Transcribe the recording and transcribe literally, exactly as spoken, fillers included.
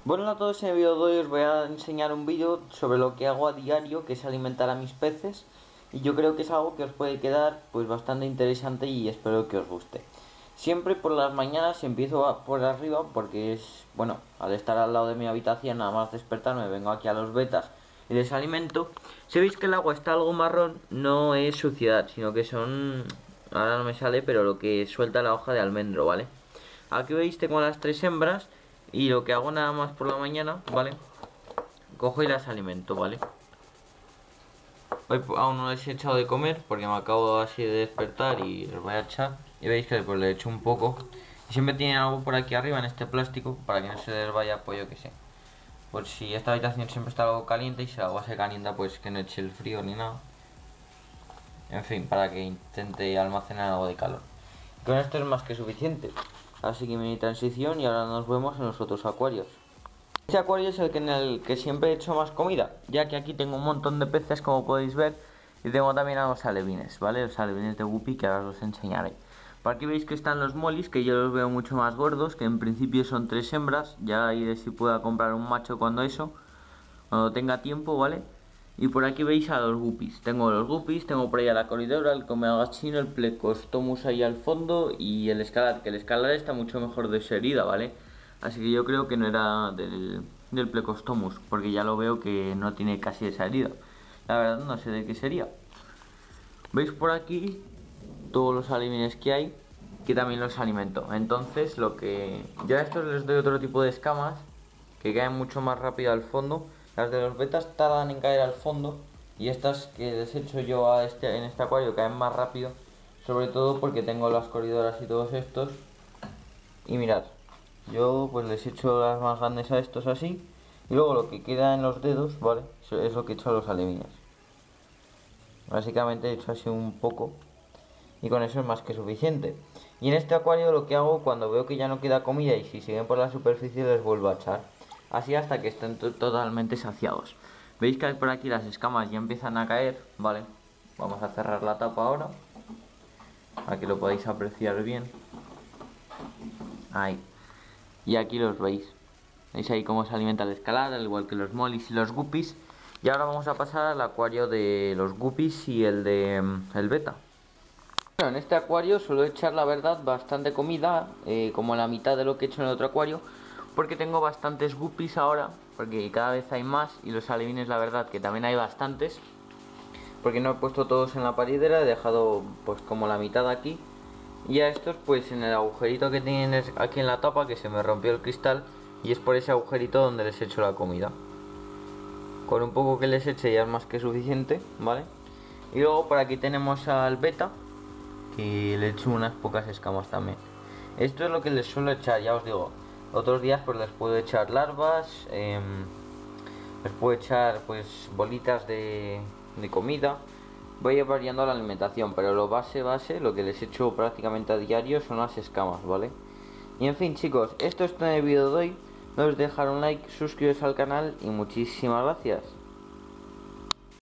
Bueno a todos, en el vídeo de hoy os voy a enseñar un vídeo sobre lo que hago a diario, que es alimentar a mis peces. Y yo creo que es algo que os puede quedar pues bastante interesante y espero que os guste. Siempre por las mañanas empiezo a, por arriba porque es, bueno, al estar al lado de mi habitación, nada más despertarme, vengo aquí a los betas y les alimento. Si veis que el agua está algo marrón, no es suciedad, sino que son, ahora no me sale, pero lo que suelta la hoja de almendro, ¿vale? Aquí veis tengo las tres hembras y lo que hago nada más por la mañana, ¿vale? Cojo y las alimento, ¿vale? Hoy aún no les he echado de comer porque me acabo así de despertar y les voy a echar. Y veis que pues le echo un poco. Y siempre tienen algo por aquí arriba en este plástico para que no se les vaya, pues yo que sé. Por si esta habitación siempre está algo caliente y si el agua se calienta, pues que no eche el frío ni nada. En fin, para que intente almacenar algo de calor. Con esto es más que suficiente. Así que mini transición y ahora nos vemos en los otros acuarios. Este acuario es el que en el que siempre he hecho más comida, ya que aquí tengo un montón de peces como podéis ver. Y tengo también a los alevines, ¿vale? Los alevines de guppy que ahora os enseñaré. Por aquí veis que están los molis, que yo los veo mucho más gordos, que en principio son tres hembras. Ya iré si pueda comprar un macho cuando eso, cuando tenga tiempo, ¿vale? Y por aquí veis a los guppies. Tengo los guppies, tengo por ahí a la coridora, el comeagachino, el plecostomus ahí al fondo y el escalar, que el escalar está mucho mejor de su herida, ¿vale? Así que yo creo que no era del, del plecostomus, porque ya lo veo que no tiene casi esa herida. La verdad no sé de qué sería. ¿Veis por aquí todos los alevines que hay? Que también los alimento. Entonces lo que... yo a estos les doy otro tipo de escamas que caen mucho más rápido al fondo. Las de los betas tardan en caer al fondo y estas que les echo yo a este, en este acuario caen más rápido. Sobre todo porque tengo las corridoras y todos estos. Y mirad, yo pues les echo las más grandes a estos así. Y luego lo que queda en los dedos, ¿vale? Es lo que echo a los alevines. Básicamente he hecho así un poco. Y con eso es más que suficiente. Y en este acuario lo que hago cuando veo que ya no queda comida y si siguen por la superficie les vuelvo a echar. Así hasta que estén totalmente saciados. Veis que por aquí las escamas ya empiezan a caer, ¿vale? Vamos a cerrar la tapa ahora, para que lo podáis apreciar bien. Ahí. Y aquí los veis. Veis ahí cómo se alimenta el escalar, al igual que los molis y los guppies. Y ahora vamos a pasar al acuario de los guppies y el de el beta. Bueno, en este acuario suelo echar, la verdad, bastante comida, eh, como la mitad de lo que he hecho en el otro acuario, porque tengo bastantes guppies ahora, porque cada vez hay más, y los alevines, la verdad, que también hay bastantes, porque no he puesto todos en la paridera, he dejado pues como la mitad aquí, y a estos pues en el agujerito que tienen aquí en la tapa, que se me rompió el cristal, y es por ese agujerito donde les echo la comida. Con un poco que les eche ya es más que suficiente, ¿vale? Y luego por aquí tenemos al beta, que le echo unas pocas escamas también. Esto es lo que les suelo echar, ya os digo. Otros días pues les puedo echar larvas, eh, les puedo echar pues bolitas de, de comida. Voy variando la alimentación, pero lo base base, lo que les echo prácticamente a diario son las escamas, ¿vale? Y en fin, chicos, esto es todo en el vídeo de hoy. No os dejar un like, suscribiros al canal y muchísimas gracias.